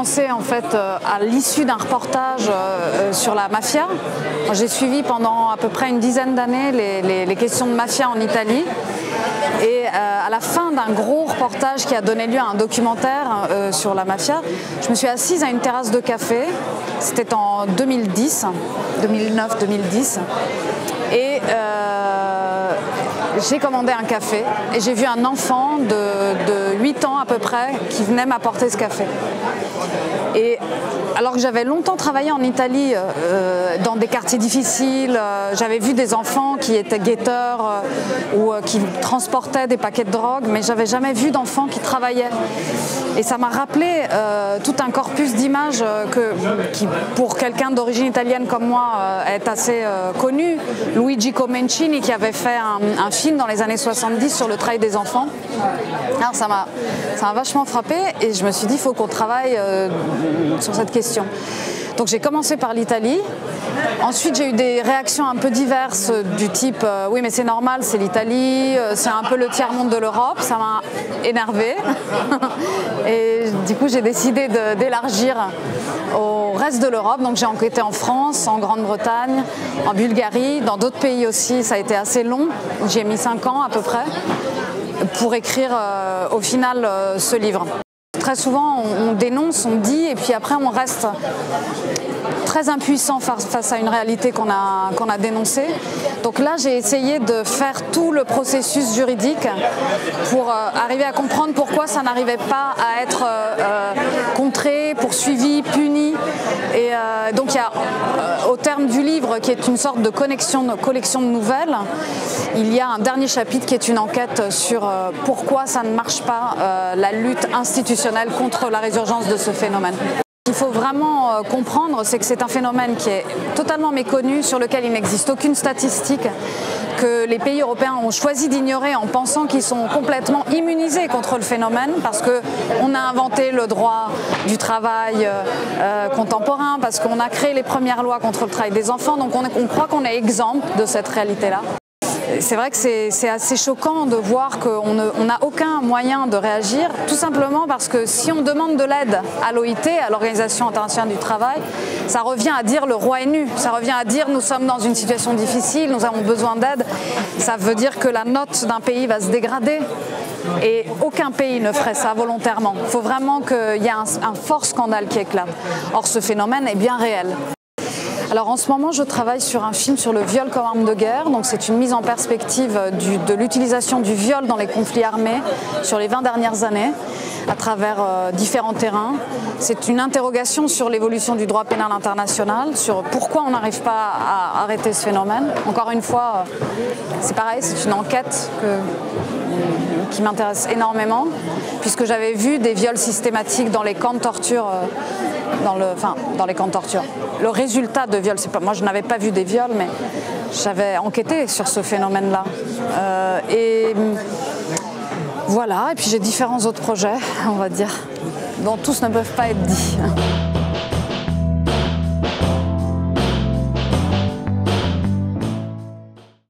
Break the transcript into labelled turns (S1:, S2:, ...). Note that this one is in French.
S1: commencé en fait à l'issue d'un reportage sur la mafia. J'ai suivi pendant à peu près une dizaine d'années les questions de mafia en Italie. Et à la fin d'un gros reportage qui a donné lieu à un documentaire sur la mafia, je me suis assise à une terrasse de café. C'était en 2009-2010. Et j'ai commandé un café et j'ai vu un enfant de 8 ans à peu près qui venait m'apporter ce café. Et alors que j'avais longtemps travaillé en Italie dans des quartiers difficiles, j'avais vu des enfants qui étaient guetteurs ou qui transportaient des paquets de drogue, mais j'avais jamais vu d'enfants qui travaillaient. Et ça m'a rappelé tout un corpus d'images qui, pour quelqu'un d'origine italienne comme moi, est assez connu. Luigi Comencini qui avait fait un film dans les années 70 sur le travail des enfants. Alors ça m'a vachement frappé et je me suis dit il faut qu'on travaille sur cette question. Donc j'ai commencé par l'Italie. Ensuite j'ai eu des réactions un peu diverses du type oui mais c'est normal, c'est l'Italie, c'est un peu le tiers-monde de l'Europe. Ça m'a énervée. Et du coup j'ai décidé d'élargir au reste de l'Europe. Donc j'ai enquêté en France, en Grande-Bretagne, en Bulgarie, dans d'autres pays aussi. Ça a été assez long. J'ai mis 5 ans à peu près pour écrire au final ce livre. Très souvent, on dénonce, on dit, et puis après, on reste très impuissant face à une réalité qu'on a dénoncée. Donc là, j'ai essayé de faire tout le processus juridique pour arriver à comprendre pourquoi ça n'arrivait pas à être contré, poursuivi, puni. Et donc, il y a, au terme du livre, qui est une sorte de collection de nouvelles, il y a un dernier chapitre qui est une enquête sur pourquoi ça ne marche pas, la lutte institutionnelle contre la résurgence de ce phénomène. Ce qu'il faut vraiment comprendre, c'est que c'est un phénomène qui est totalement méconnu, sur lequel il n'existe aucune statistique, que les pays européens ont choisi d'ignorer en pensant qu'ils sont complètement immunisés contre le phénomène, parce qu'on a inventé le droit du travail contemporain, parce qu'on a créé les premières lois contre le travail des enfants, donc on croit qu'on est exempt de cette réalité-là. C'est vrai que c'est assez choquant de voir qu'on n'a aucun moyen de réagir, tout simplement parce que si on demande de l'aide à l'OIT, à l'Organisation internationale du travail, ça revient à dire le roi est nu, ça revient à dire nous sommes dans une situation difficile, nous avons besoin d'aide, ça veut dire que la note d'un pays va se dégrader. Et aucun pays ne ferait ça volontairement. Il faut vraiment qu'il y ait un fort scandale qui éclate. Or ce phénomène est bien réel. Alors en ce moment, je travaille sur un film sur le viol comme arme de guerre. Donc c'est une mise en perspective de l'utilisation du viol dans les conflits armés sur les 20 dernières années à travers différents terrains. C'est une interrogation sur l'évolution du droit pénal international, sur pourquoi on n'arrive pas à arrêter ce phénomène. Encore une fois, c'est pareil, c'est une enquête qui m'intéresse énormément, puisque j'avais vu des viols systématiques dans les camps de torture, dans les camps de torture. Le résultat de viols, moi je n'avais pas vu des viols, mais j'avais enquêté sur ce phénomène-là. Et voilà, et puis j'ai différents autres projets, on va dire, dont tous ne peuvent pas être dits.